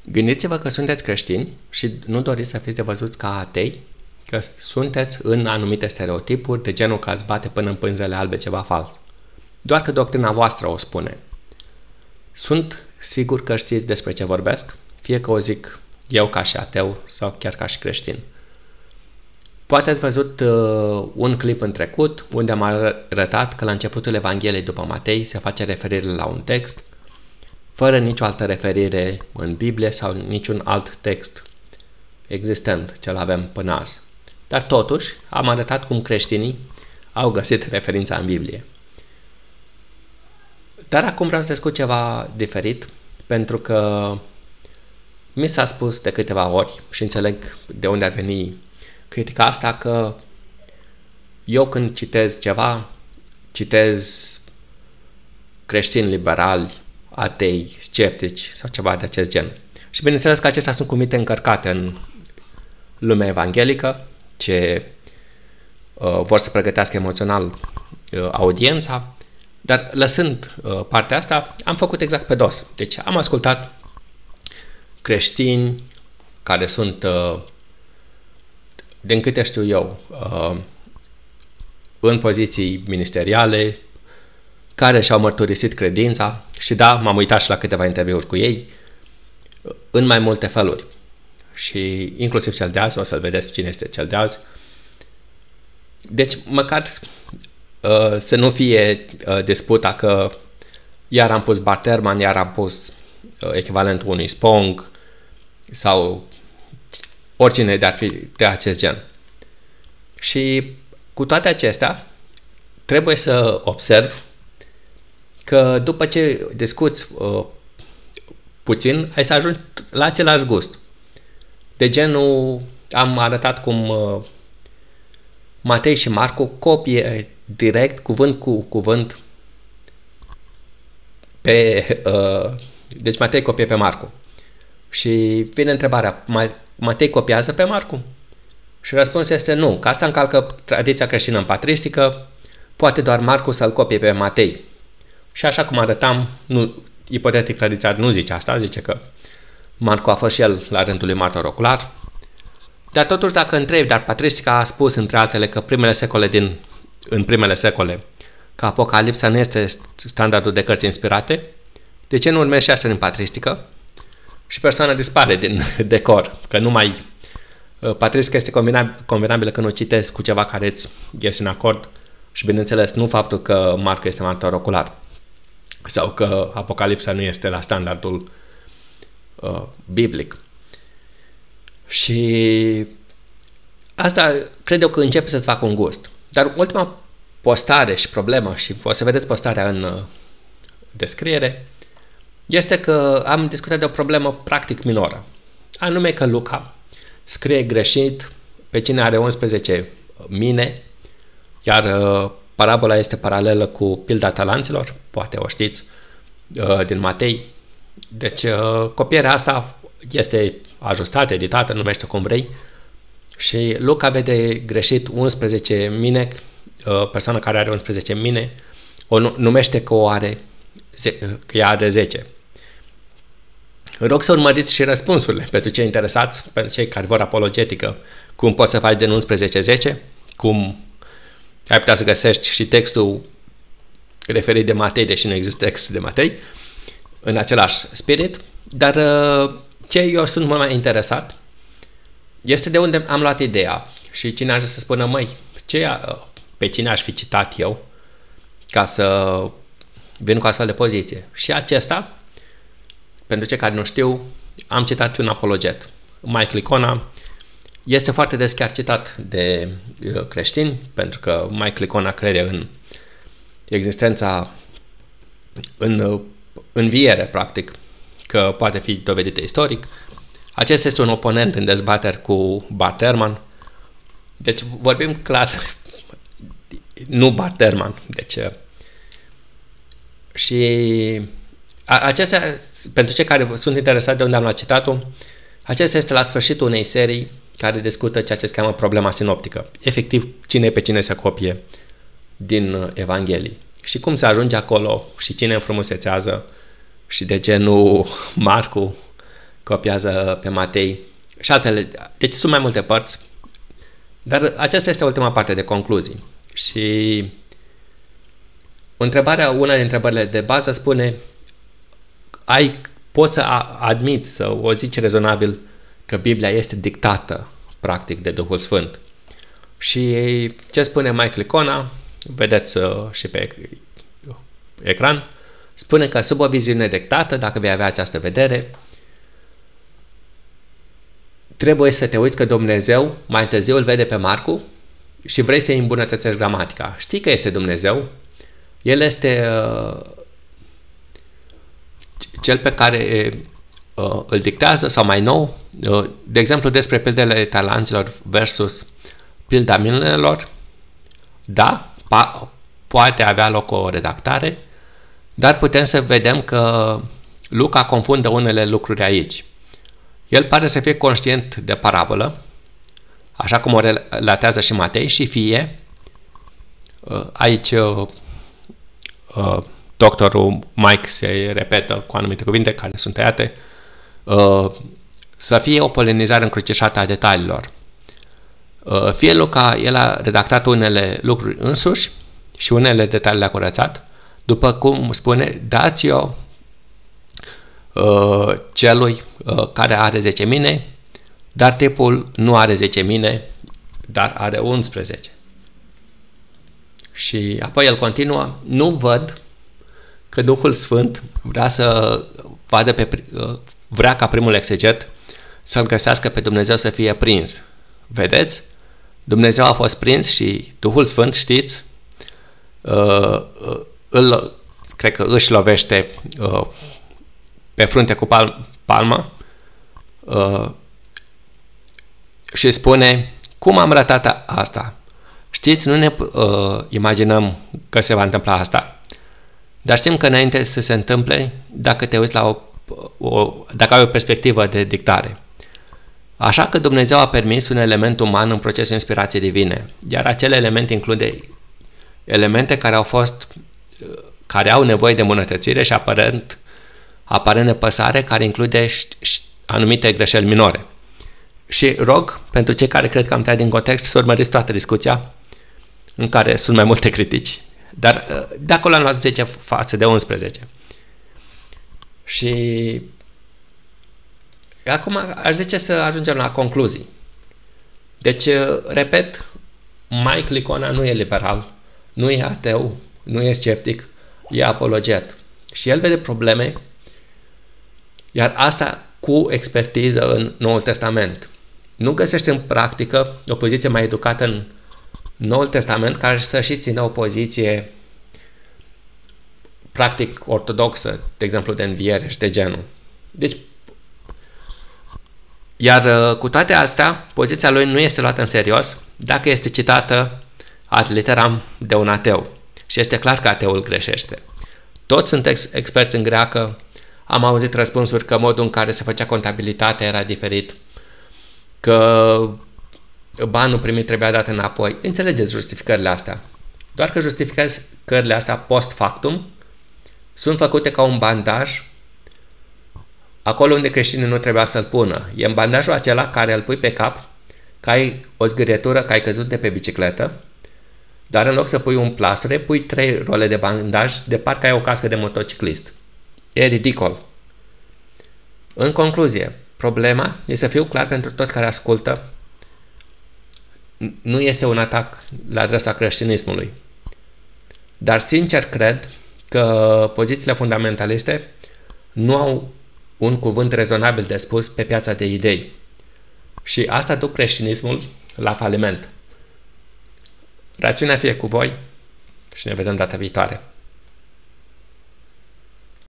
Gândiți-vă că sunteți creștini și nu doriți să fiți văzuți ca atei, că sunteți în anumite stereotipuri de genul că ați bate până în pânzele albe ceva fals. Doar că doctrina voastră o spune. Sunt sigur că știți despre ce vorbesc, fie că o zic eu ca și ateu sau chiar ca și creștin. Poate ați văzut un clip în trecut unde am arătat că la începutul Evangheliei după Matei se face referire la un text fără nicio altă referire în Biblie sau niciun alt text existent, ce-l avem până azi. Dar totuși am arătat cum creștinii au găsit referința în Biblie. Dar acum vreau să discut ceva diferit, pentru că mi s-a spus de câteva ori și înțeleg de unde ar veni critica asta, că eu când citez ceva, citez creștini liberali, atei, sceptici sau ceva de acest gen. Și bineînțeles că acestea sunt cuvinte încărcate în lumea evanghelică, ce vor să pregătească emoțional audiența, dar lăsând partea asta, am făcut exact pe dos. Deci am ascultat creștini care sunt, din câte știu eu, în poziții ministeriale, care și-au mărturisit credința și da, m-am uitat și la câteva interviuri cu ei, în mai multe feluri. Și inclusiv cel de azi, o să-l vedeți cine este cel de azi. Deci, măcar să nu fie disputa că iar am pus Barterman, iar am pus echivalentul unui Spong sau oricine de-ar fi de acest gen. Și cu toate acestea, trebuie să observ că după ce discuți puțin, ai să ajungi la același gust. De genul, am arătat cum Matei și Marcu copie direct, cuvânt cu cuvânt, deci Matei copie pe Marcu. Și vine întrebarea, Matei copiază pe Marcu? Și răspunsul este nu, că asta încalcă tradiția creștină în patristică, poate doar Marcu să-l copie pe Matei. Și așa cum arătam, ipotetic tradiția nu zice asta, zice că Marcu a fost și el la rândul lui martor ocular. Dar totuși dacă întrebi, dar patristica a spus între altele că în primele secole că Apocalipsa nu este standardul de cărți inspirate, de ce nu urmezi și asta în patristică? Și persoana dispare din decor, că nu mai... Patristica este convenabilă când o citesc cu ceva care îți iese în acord și bineînțeles nu faptul că Marcu este martor ocular sau că Apocalipsa nu este la standardul biblic. Și asta cred eu că începe să-ți facă un gust. Dar ultima postare și problemă, și o să vedeți postarea în descriere, este că am discutat de o problemă practic minoră. Anume că Luca scrie greșit pe cine are 11 mine, iar parabola este paralelă cu pilda talanților, poate o știți, din Matei. Deci copierea asta este ajustată, editată, numește cum vrei, și Luca vede greșit 11 mine, persoana care are 11 mine, o numește că ea are 10. Rog să urmăriți și răspunsurile pentru cei interesați, pentru cei care vor apologetică, cum poți să faci din 11 10, cum ai putea să găsești și textul referit de Matei, deși nu există text de Matei, în același spirit, dar ce eu sunt mult mai interesat este de unde am luat ideea și cine ar să spună, pe cine aș fi citat eu ca să vin cu astfel de poziție. Și acesta, pentru cei care nu știu, am citat un apologet. Mike Licona este foarte des chiar citat de creștini, pentru că Mike Licona crede în existența, în înviere, practic, că poate fi dovedită istoric. Acesta este un oponent în dezbateri cu Barterman. Deci vorbim clar, nu Barterman. Deci, și acestea, pentru cei care sunt interesați de unde am luat citatul, acesta este la sfârșitul unei serii care discută ceea ce se cheamă problema sinoptică. Efectiv, cine pe cine se copie din Evanghelii. Și cum se ajunge acolo și cine înfrumusețează și de ce nu Marcu copiază pe Matei și altele. Deci sunt mai multe părți, dar aceasta este ultima parte de concluzii. Și una dintre întrebările de bază spune: poți să admiți, să o zici rezonabil, că Biblia este dictată practic de Duhul Sfânt. Și ce spune Mike Licona, vedeți și pe ecran, spune că sub o viziune dictată, dacă vei avea această vedere, trebuie să te uiți că Dumnezeu mai târziu îl vede pe Marcu și vrei să-i îmbunătățești gramatica. Știi că este Dumnezeu, El este cel pe care îl dictează, sau mai nou, de exemplu despre pildele talanților versus pilda minelor, da, poate avea loc o redactare, dar putem să vedem că Luca confundă unele lucruri aici. El pare să fie conștient de parabolă, așa cum o relatează și Matei, și fie, aici doctorul Mike se repetă cu anumite cuvinte care sunt tăiate, să fie o polenizare încrucișată a detaliilor. Fie Luca, el a redactat unele lucruri însuși și unele detalii le-a curățat, după cum spune, dați-o celui care are 10 mine, dar tipul nu are 10 mine, dar are 11. Și apoi el continuă: nu văd că Duhul Sfânt vrea ca primul exeget să-L găsească pe Dumnezeu să fie prins. Vedeți? Dumnezeu a fost prins și Duhul Sfânt, știți, cred că își lovește pe frunte cu palma și spune: cum am ratat asta? Știți, nu ne imaginăm că se va întâmpla asta, dar știm că înainte să se întâmple, dacă te uiți la dacă ai o perspectivă de dictare. Așa că Dumnezeu a permis un element uman în procesul inspirației divine, iar acel element include elemente care au nevoie de îmbunătățire și aparent nepăsare, care include anumite greșeli minore. Și rog, pentru cei care cred că am tăiat din context, să urmăriți toată discuția, în care sunt mai multe critici, dar de acolo am luat 10 față de 11. Și acum aș zice să ajungem la concluzii. Deci, repet, Mike Licona nu e liberal, nu e ateu, nu e sceptic, e apologet. Și el vede probleme, iar asta cu expertiză în Noul Testament. Nu găsește în practică o poziție mai educată în Noul Testament care să și țină o poziție practic ortodoxă, de exemplu de înviere și de genul. Deci, iar cu toate astea, poziția lui nu este luată în serios dacă este citată ad literam de un ateu. Și este clar că ateul greșește. Toți sunt experți în greacă, am auzit răspunsuri că modul în care se făcea contabilitatea era diferit, că banul primit trebuia dat înapoi. Înțelegeți justificările astea. Doar că justificările astea post factum sunt făcute ca un bandaj acolo unde creștinii nu trebuia să-l pună. E în bandajul acela care îl pui pe cap, că ai o zgârietură, că ai căzut de pe bicicletă, dar în loc să pui un plasture, pui 3 role de bandaj de parcă ai o cască de motociclist. E ridicol. În concluzie, problema e să fiu clar pentru toți care ascultă. Nu este un atac la adresa creștinismului. Dar sincer cred că pozițiile fundamentaliste nu au un cuvânt rezonabil de spus pe piața de idei. Și asta duc creștinismul la faliment. Rațiunea fie cu voi și ne vedem data viitoare.